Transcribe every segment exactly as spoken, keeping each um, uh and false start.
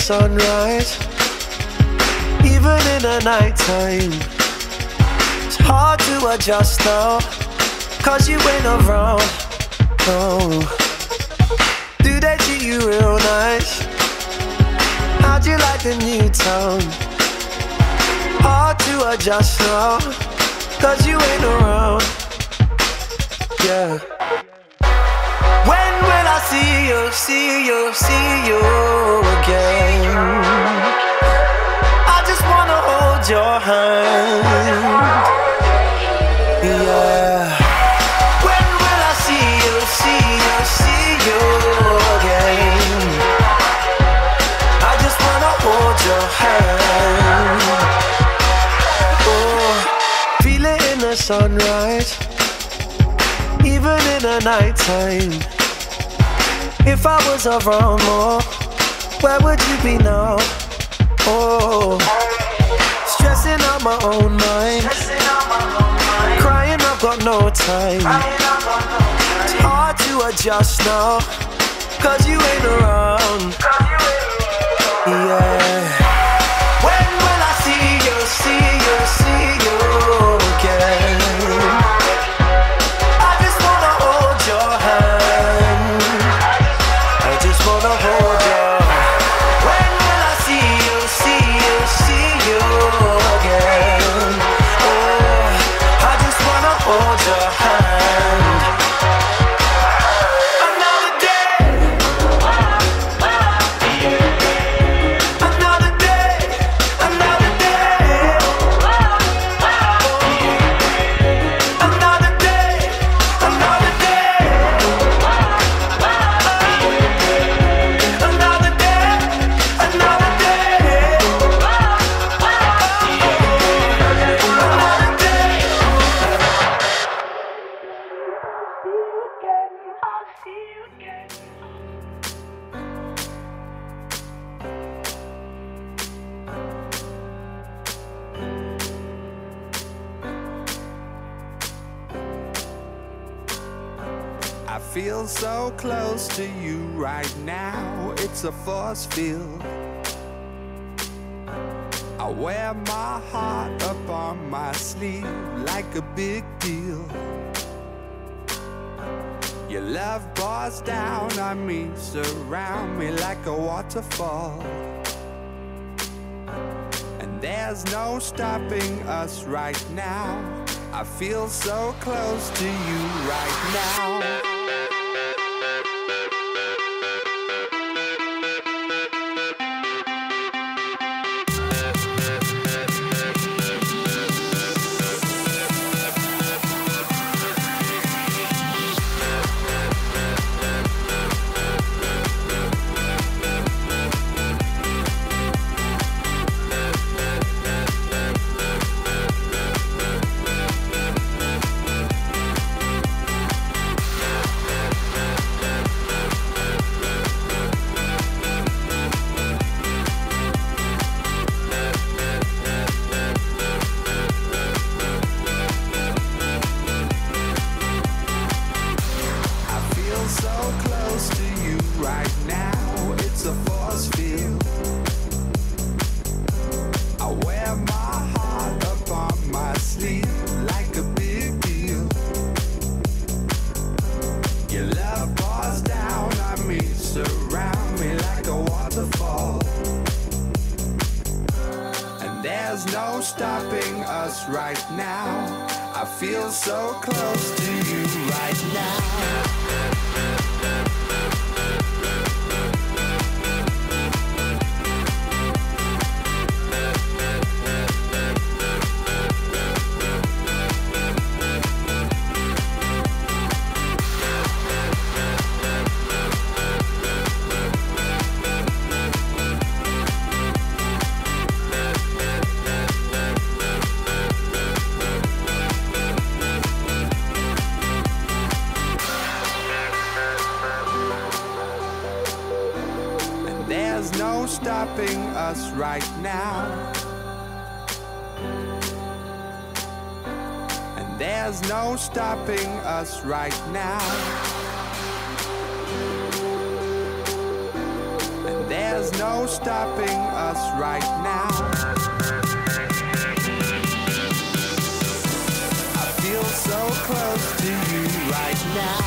sunrise, even in the nighttime. It's hard to adjust now, cause you ain't around. Oh, do they treat you real nice? How'd you like the new town? Hard to adjust now, cause you ain't around. Yeah. When will I see you, see you, see you again? I just wanna hold your hand. Yeah. When will I see you, see you, see you again? I just wanna hold your hand. Oh, feel it in the sunrise, even in the nighttime. If I was around more, where would you be now? Oh, stressing out my own mind, crying I've got no time. It's hard to adjust now, cause you ain't around. Yeah. When will I see you, see you, see you again? I just wanna hold your hand. I just wanna hold you. When will I see you, see you, see you again? Oh, I just wanna hold your hand. Another day, another day, another day, another day, another day, another day, another day, another day. I'll see you again. I feel so close to you right now, it's a force field. I wear my heart up on my sleeve like a big deal. Your love pours down on me, surround me like a waterfall. And there's no stopping us right now. I feel so close to you right now. Stopping us right now. I feel so close to you right now. There's no stopping us right now. And there's no stopping us right now. There's no stopping us right now. I feel so close to you right now.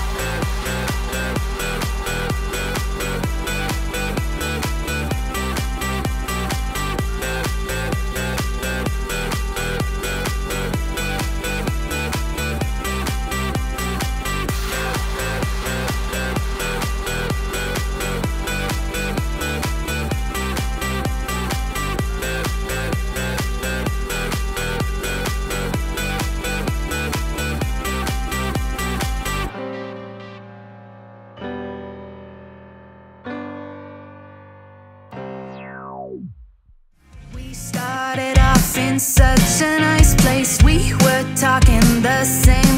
We started off in such a nice place. We were talking the same